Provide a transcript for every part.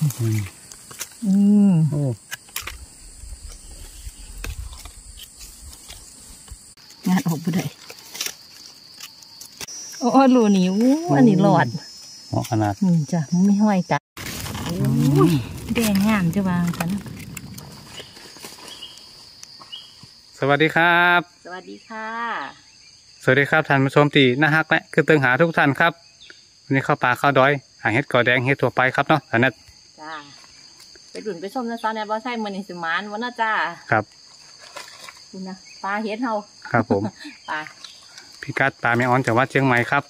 โอ้งานออกไปได้โอ้รูนี่อันนี้หลอดเหมาะขนาดจ้ะไม่ห้อยจ้ะแดงงามจะวางกันสวัสดีครับสวัสดีค่ะสวัสดีครับท่านผู้ชมตีน่าฮักและคือเติงหาทุกท่านครับวันนี้เข้าป่าเข้าดอยหาเห็ดกอแดงเห็ดทั่วไปครับเนาะท่านนัทจ้าไปดุนไปชมนะซ้อนในบ่อไส้มันนี่สมานวันน่ะจ้าครับคุณนะปลาเห็ดเฮาครับผมปลาพิกัดปลาแม่อ้อนจังหวัดเชียงใหม่ครับ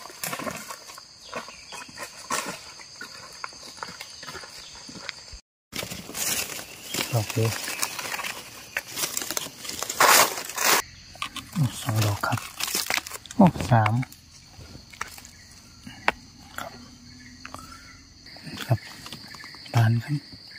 โอเค2 ดอกครับ3ครับบานครับ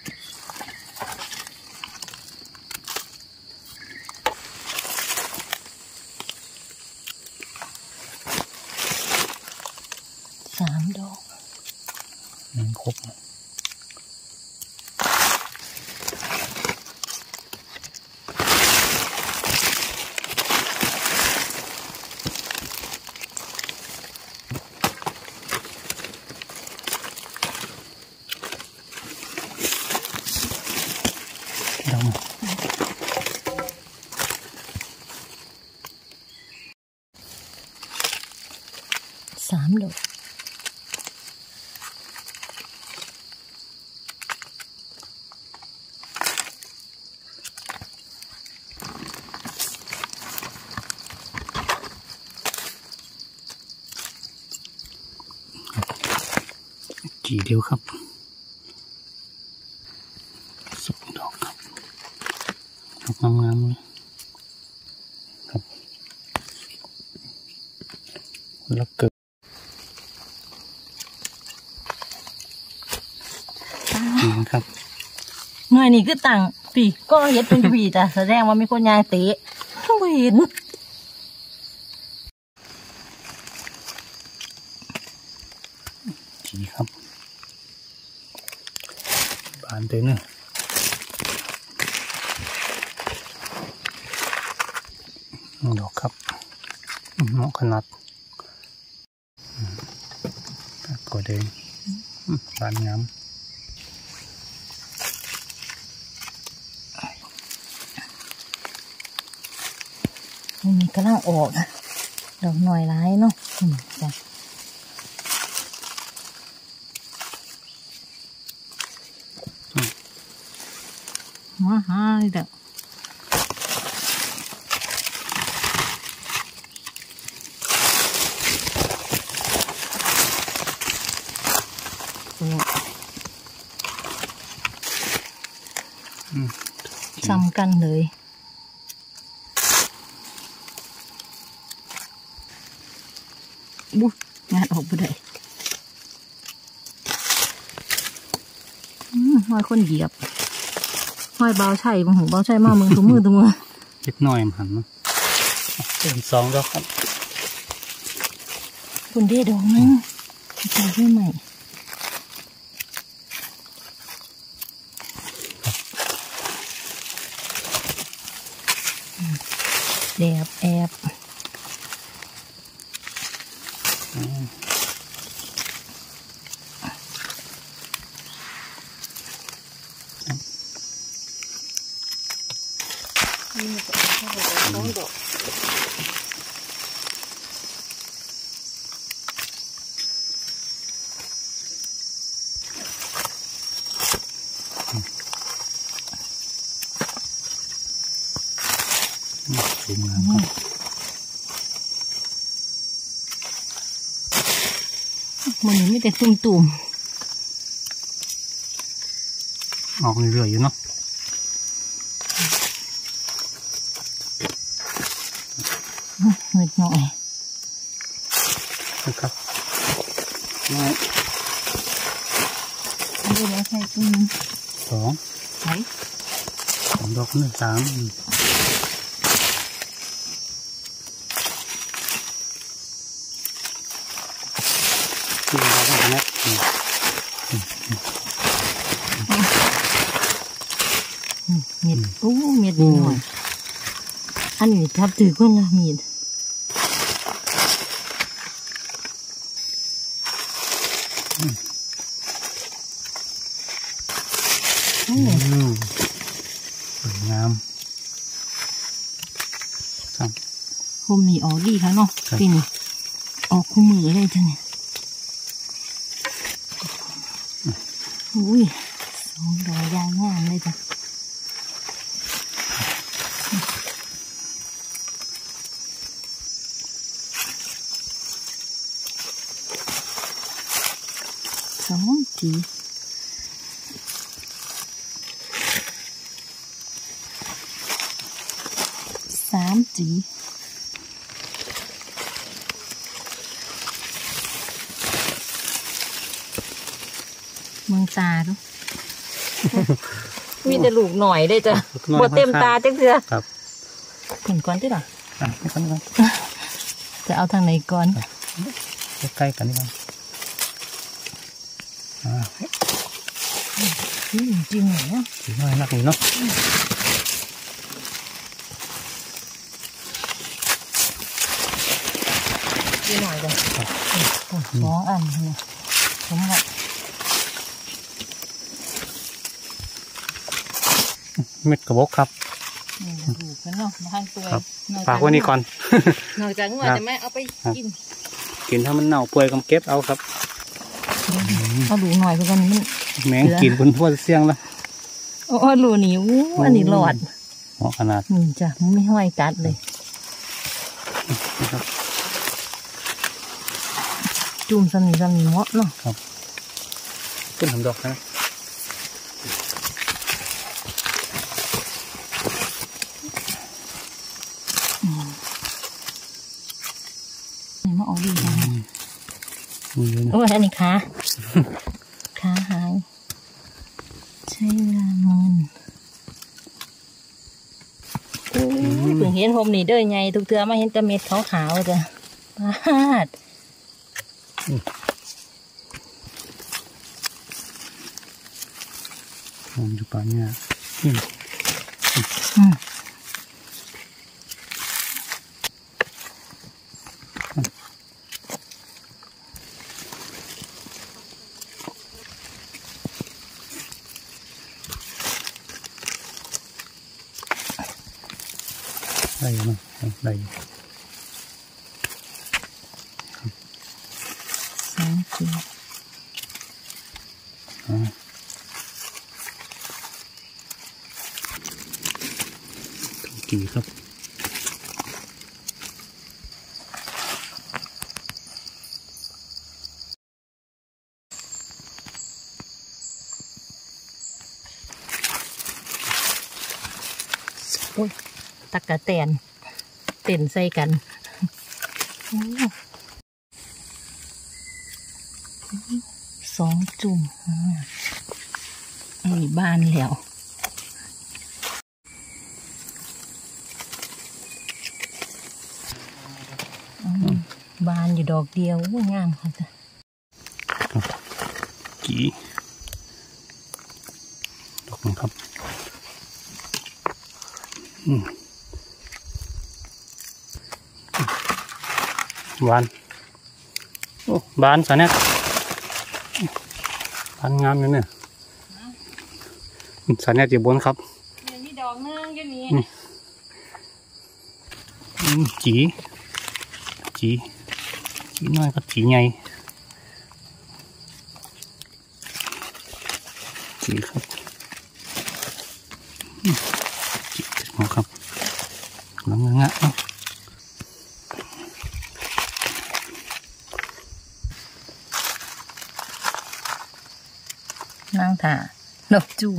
3 ดอกครบ 3 ดอกกี่เดียวครับ2 ดอกครับดอกงามๆเลยครับแล้วเกิดครับหน่วยนี้คือต่างปีก็เห็ดเป็นปีแต่แสดงว่ามีคนยายเตะไม่เห็นจีครับบานเต็มเลยดอกครับเหมาะขนาดกอแดงบานงามนี่กำลังออกดอกหน่อยร้ายเนาะจ้ะมาหาเด้อจำกันเลยบุ๊งานออกไปได้ห้อยคนเหยียบห้อยเบาใช่บางหูเบาใช่มากมึงถุงมือเล็กน้อยมันหันเนาะเป็น2 ดอกครับคุณเด้ดอกนึงใส่ได้ไหมแอบนี่ก็2 ดอกสวยงามครับมันไม่แต่ตุ่มออกเรื่อยๆอยู่เนาะเงินหน่อยนะครับดูแล้วใช่2 ไหน 2 ดอกนี่3ที่เราได้นะเม็ดโอ้เม็ดนิดหน่อยอันนี้ทับถือเพื่อนละมีดสวยงามครับคมนี่ออกดีค่ะเนาะปีนี้ออกคู่มือเลยจ้ะเนี่ยอุ้ยสองดอกยางงามเลยจ้ะสองจีสามจีเมืองตาดู มีแต่ลูกหน่อยได้จ้ะบดเต็มตาจังเสือครับถึงก่อนที่หรอนี่ก่อนจะเอาทางไหนก่อนใกล้ๆกันนี่ก่อนจริงเหรอเนี่ยสีน้อยนักนี่เนาะดีหน่อยจ้ะสองอันเนี่ยผมว่าเม็ดกระบอกครับนี่ดูกันเนาะมาหั่นตัวฝากไว้นี่ก่อนนอกจากงัวจะไม่เอาไปกินกินถ้ามันเน่าเปื่อยก็เก็บเอาครับเอาดูหน่อยเพราะว่ามันแมงกินคุณพ่อเสียงแล้วโอ้ดูนี่อู้อันนี้หลอดเหมาะขนาดจ้ะมันไม่ห้อยกัดเลยนะครับจุ่มสำนีเหมาะเนาะขึ้นทำดอกนะนี่มาเอาดีจังมีเยอะนะโอ้ยอันนี้ขาหายใช้เวลาเงินโอ้ยเพิ่งเห็นผมนี่เด้อไงทุกเทือมาเห็นแต่เม็ดขาวๆจ้ะพาดผมอยู่ป่าเนี่ย ได้อยู่เนาะได้อยู่สองจีกี่ครับโอ้ยตักกะแตนเต้นใส่กันสองจุ่มนี่บ้านแล้วบานอยู่ดอกเดียวงามค่ะจ้ะกี่ดอกนึงครับบานโอ้บานสะเนี่ยบานงามเลยเนี่ยสะเนี่ยอยู่บนครับมีดอกนึงอยู่นี่จีน้อยกับจีใหญ่จีครับจีมองครับน้ำงะเนาะนั่งถ่าดอกจูม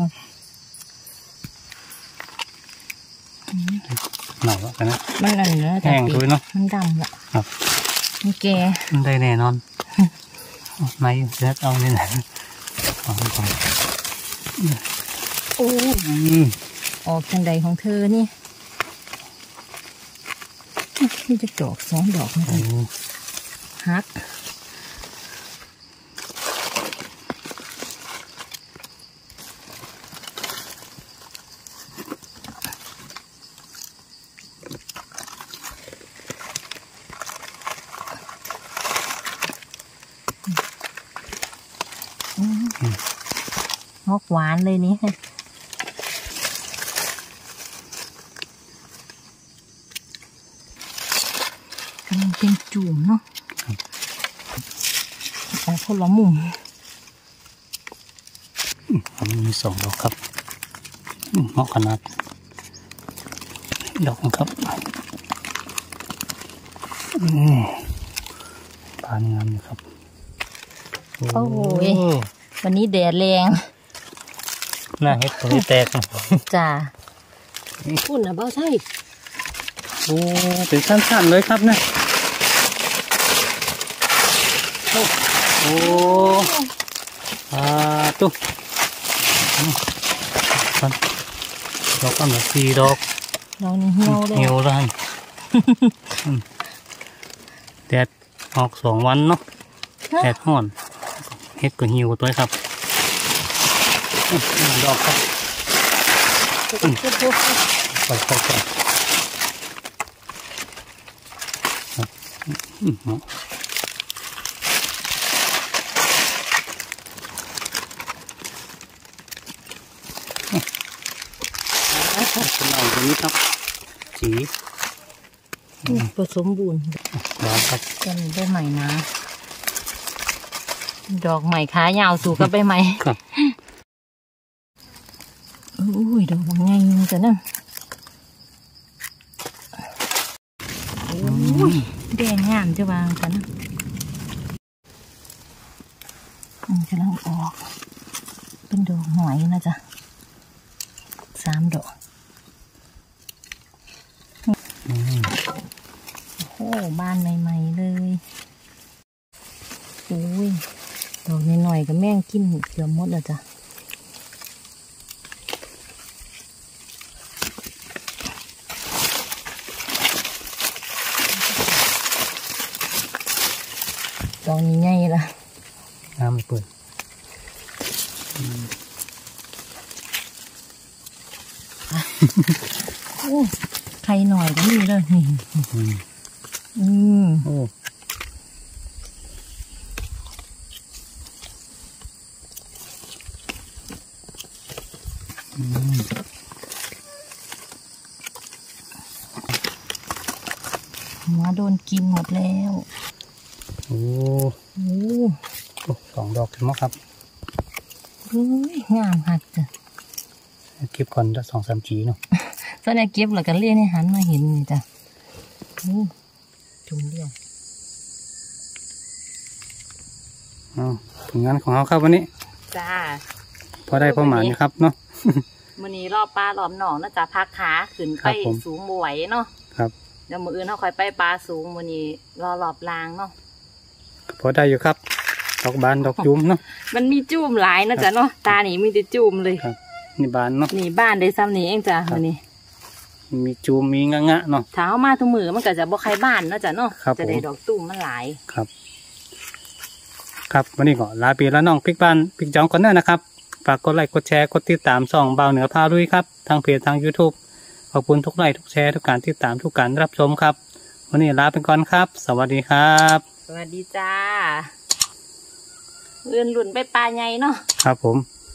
หนาวแล้วกันนะมันนั่นเนอะแห้งด้วยเนาะมันดำละครับมันแก่มันได้แน่นอนไม่เลือดเอาเนี่ยนะเอาไปก่อนโอ้ออกจังใดของเธอนี่นี่จะดอกสองดอกนะโอ้ฮักงอกหวานเลยนี่กำลังเป็นจุ่มเนาะแต่คนละมุมมันมี2 ดอกครับเหมาะขนาดดอกครับปานงามเลยครับโอ้ยวันนี้แดดแรงหน้าเห็ดตรงนี้แตกจ้าคุณนะเบ้าใช่โอ้เป็นสั้นๆเลยครับเนี่ยโอ้ตุ๊ดอกก็เหมือน4 ดอกเรานี่เหี่ยวเลยเหี่ยวแล้วแดดออก2 วันเนาะแดดร้อนเห็ดก็เหี่ยวตัวครับดอกครับไปเป็นเอาตรงนี้ครับสีผสมบูรณ์ดอกครับกันใบใหม่นะดอกใหม่ขายาวสู่กับใบใหม่ครับอุ้ยดอกมันไงจังนะอุ้ยแดงงามจะวางกันนะมันกำลังออกเป็นดอกหอยนะจ๊ะ3 ดอกโอ้บ้านใหม่ๆเลยอุ้ยดอกหน่อยๆก็แม่งกินเกือบหมดแล้วจ้ะดอกนี้ใหญ่ละน้ำเปิดโอ้ใครหน่อยก็มีเลยนี่โอ้หัวโดนกินหมดแล้วโอ้2 ดอกถึงมั้งครับงามหักจ้ะเก็บก่อนจะ2-3 จีเนาะตอนนี้เก็บแล้วกันเลี้ยงให้หันมาเห็นนี่จ้ะจุ่มเดียวผลงานของเราครับวันนี้จ้าพอได้พอหมานี่ครับเนาะมื้อนี้รอบปลารอบหนองนะจ๊ะพักขาขึ้นไปสูงบ่ไหวเนาะครับเดี๋ยวมื้ออื่นเราค่อยไปปลาสูงมื้อนี้รอรอบลางเนาะพอได้อยู่ครับดอกบานดอกจุ่มเนาะมันมีจุ่มหลายนะจ๊ะเนาะตาหนีมีแต่จุ่มเลยครับนี่บานเนาะนี่บ้านได้ซ้ำนี่เองจ้ะมื้อนี้มีจุ่มมีงะเนาะถ้าเอามาทุกมื้อมันก็จะบ่ใครบ้านนะจ๊ะเนาะจะได้ดอกตุ่มมันหลายครับวันนี้ก็ลาพี่และน้องพริกบ้านพริกจองก่อนเนอะนะครับฝากกดไลค์กดแชร์กดติดตามช่องเบาเหนือพาลุยครับทางเพจทาง YouTube ขอบคุณทุกไลค์ทุกแชร์ทุกการติดตามทุกการรับชมครับวันนี้ลาไปก่อนครับสวัสดีครับสวัสดีจ้าเลื่อนหลุ่นไปปลาใหญ่เนาะครับผม